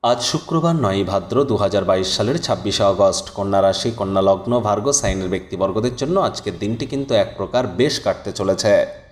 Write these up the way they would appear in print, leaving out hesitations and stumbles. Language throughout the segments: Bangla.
আজ শুক্রবার ৯ ভাদ্র ২০২২ সালের ২৬শে আগস্ট। কন্যা রাশি, কন্যা লগ্ন, ভার্গো সাইনের ব্যক্তিবর্গদের জন্য আজকের দিনটি কিন্তু এক প্রকার বেশ কাটতে চলেছে।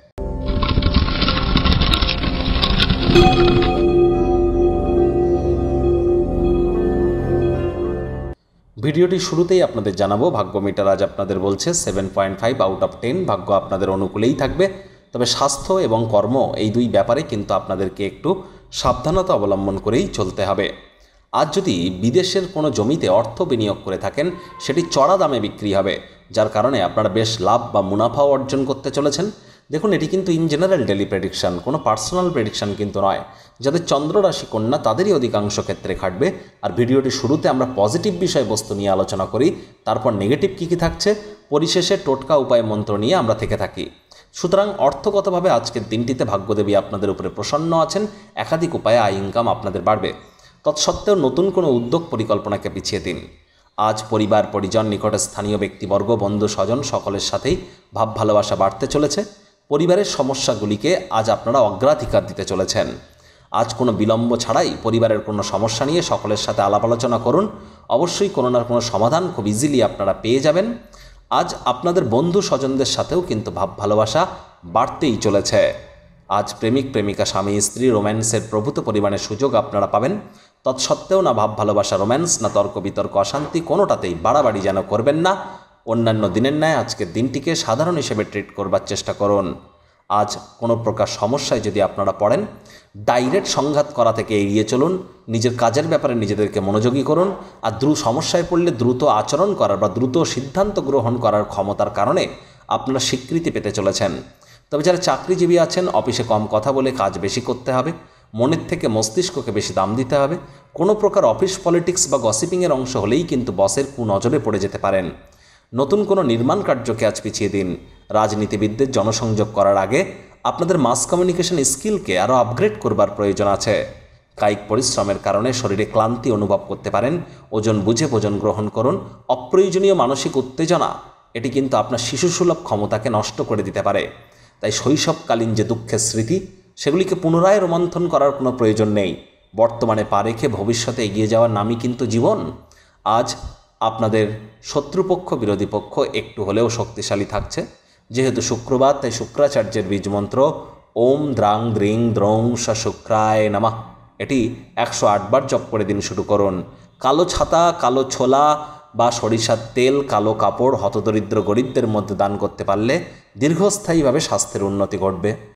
ভিডিওটি শুরুতেই আপনাদের জানাবো, ভাগ্য মিটার আজ আপনাদের বলছে 7.5 আউট অফ 10। ভাগ্য আপনাদের অনুকূলেই থাকবে, তবে স্বাস্থ্য এবং কর্ম এই দুই ব্যাপারে কিন্তু আপনাদেরকে একটু সাবধানতা অবলম্বন করেই চলতে হবে। আজ যদি বিদেশের কোনো জমিতে অর্থ বিনিয়োগ করে থাকেন, সেটি চড়া দামে বিক্রি হবে, যার কারণে আপনারা বেশ লাভ বা মুনাফাও অর্জন করতে চলেছেন। দেখুন, এটি কিন্তু ইন জেনারেল ডেলি প্রেডিকশন, কোনো পার্সোনাল প্রেডিকশন কিন্তু নয়। যাদের চন্দ্র রাশি কন্যা তাদেরই অধিকাংশ ক্ষেত্রে খাটবে। আর ভিডিওটি শুরুতে আমরা পজিটিভ বিষয়বস্তু নিয়ে আলোচনা করি, তারপর নেগেটিভ কী কী থাকছে, পরিশেষে টোটকা উপায় মন্ত্র নিয়ে আমরা থেকে থাকি। সুতরাং অর্থগতভাবে আজকের দিনটিতে ভাগ্যদেবী আপনাদের উপরে প্রসন্ন আছেন। একাধিক উপায়ে আয় ইনকাম আপনাদের বাড়বে। তৎসত্ত্বেও নতুন কোনো উদ্যোগ পরিকল্পনাকে পিছিয়ে দিন। আজ পরিবার, পরিজন, নিকটে স্থানীয় ব্যক্তিবর্গ, বন্ধু স্বজন সকলের সাথেই ভাব ভালোবাসা বাড়তে চলেছে। পরিবারের সমস্যাগুলিকে আজ আপনারা অগ্রাধিকার দিতে চলেছেন। আজ কোনো বিলম্ব ছাড়াই পরিবারের কোনো সমস্যা নিয়ে সকলের সাথে আলাপ আলোচনা করুন। অবশ্যই কোনো না কোনো সমাধান খুব ইজিলি আপনারা পেয়ে যাবেন। আজ আপনাদের বন্ধু স্বজনদের সাথেও কিন্তু ভাব ভালোবাসা বাড়তেই চলেছে। আজ প্রেমিক প্রেমিকা, স্বামী স্ত্রী রোম্যান্সের প্রভূত পরিমাণে সুযোগ আপনারা পাবেন। তৎসত্ত্বেও না ভাব ভালোবাসা, রোম্যান্স, না তর্ক বিতর্ক, অশান্তি, কোনোটাতেই বাড়াবাড়ি যেন করবেন না। অন্যান্য দিনের ন্যায় আজকের দিনটিকে সাধারণ হিসেবে ট্রিট করবার চেষ্টা করুন। আজ কোনো প্রকার সমস্যায় যদি আপনারা পড়েন, ডাইরেক্ট সংঘাত করা থেকে এড়িয়ে চলুন। নিজের কাজের ব্যাপারে নিজেদেরকে মনোযোগী করুন। আর সমস্যায় পড়লে দ্রুত আচরণ করার বা দ্রুত সিদ্ধান্ত গ্রহণ করার ক্ষমতার কারণে আপনারা স্বীকৃতি পেতে চলেছেন। তবে যারা চাকরিজীবী আছেন, অফিসে কম কথা বলে কাজ বেশি করতে হবে। মনের থেকে মস্তিষ্ককে বেশি দাম দিতে হবে। কোনো প্রকার অফিস পলিটিক্স বা গসিপিংয়ের অংশ হলেই কিন্তু বসের কুনজরে পড়ে যেতে পারেন। নতুন কোনো নির্মাণ কার্যকে আজ পিছিয়ে দিন। রাজনীতিবিদদের জনসংযোগ করার আগে আপনাদের মাস কমিউনিকেশন স্কিলকে আরও আপগ্রেড করবার প্রয়োজন আছে। কায়িক পরিশ্রমের কারণে শরীরে ক্লান্তি অনুভব করতে পারেন। ওজন বুঝে ভোজন গ্রহণ করুন। অপ্রয়োজনীয় মানসিক উত্তেজনা এটি কিন্তু আপনার শিশুসুলভ ক্ষমতাকে নষ্ট করে দিতে পারে। তাই শৈশবকালীন যে দুঃখের স্মৃতি, সেগুলিকে পুনরায় রোমন্থন করার কোনো প্রয়োজন নেই। বর্তমানে পা রেখে ভবিষ্যতে এগিয়ে যাওয়ার নামই কিন্তু জীবন। আজ আপনাদের শত্রুপক্ষ, বিরোধী পক্ষ একটু হলেও শক্তিশালী থাকছে। যেহেতু শুক্রবার, তাই শুক্রাচার্যের বীজমন্ত্র ওম দ্রাং দ্রিং দ্রৌং স শুক্রায় নমঃ এটি 108 বার জপ করে দিন শুরু করুন। কালো ছাতা, কালো ছোলা বা সরিষার তেল, কালো কাপড় হতদরিদ্র গরিবদের মধ্যে দান করতে পারলে দীর্ঘস্থায়ীভাবে স্বাস্থ্যের উন্নতি ঘটবে।